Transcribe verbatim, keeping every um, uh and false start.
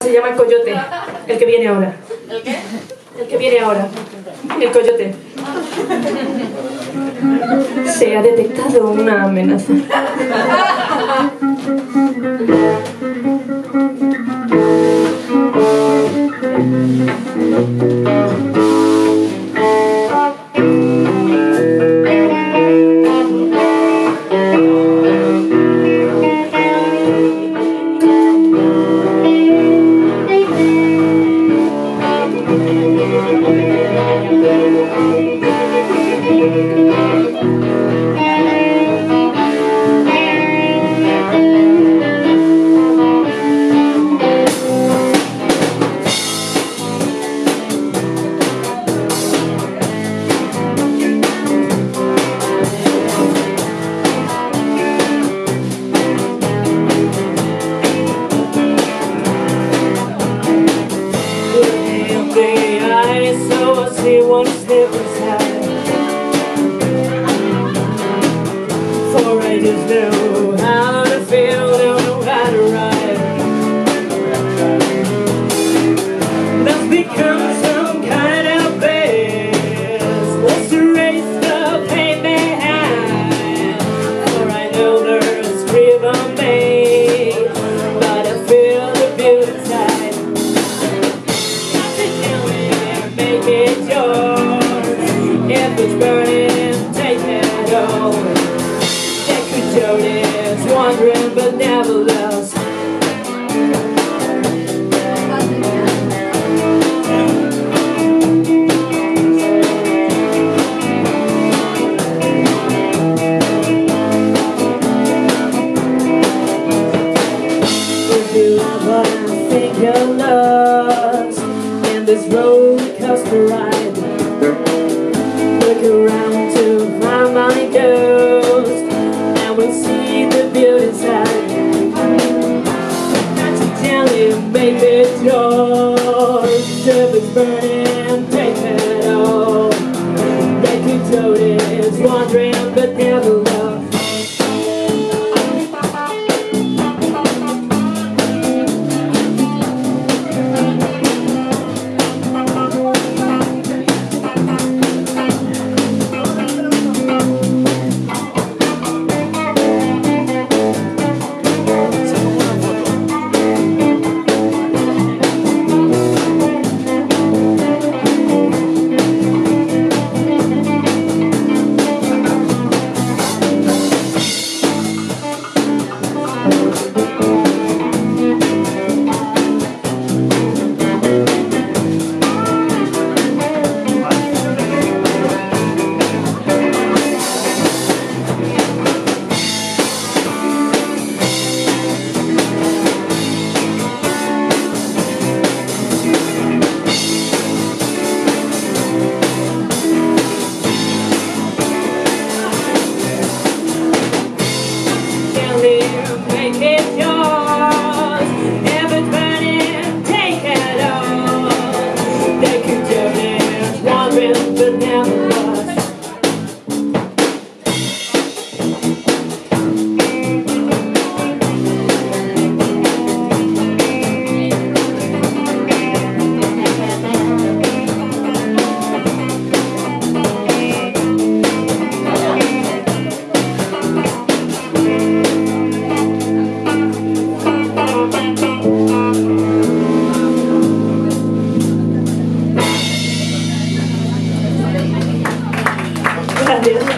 se llama Coyote, el que viene ahora. ¿El qué? El que viene ahora. El coyote. Se ha detectado una amenaza. One step aside, for I just know how to feel, don't know how to ride. That's become some kind of best. Let's erase the pain behind, for I know there's grief on me, but I feel the beauty inside. Not to tell me, make it yours. If it's burning, take it all. That coyote is wandering but never lost. If you love what I think you're lost in this roller coaster ride. Look around to find my ghost, and we'll see the beauty side. Not to tell you, make it yours. If it's burning, take it all. That coyote is wandering but never lost. Make it yours. If it's burning, take it all. They could do it, wandering but never lost. Gracias.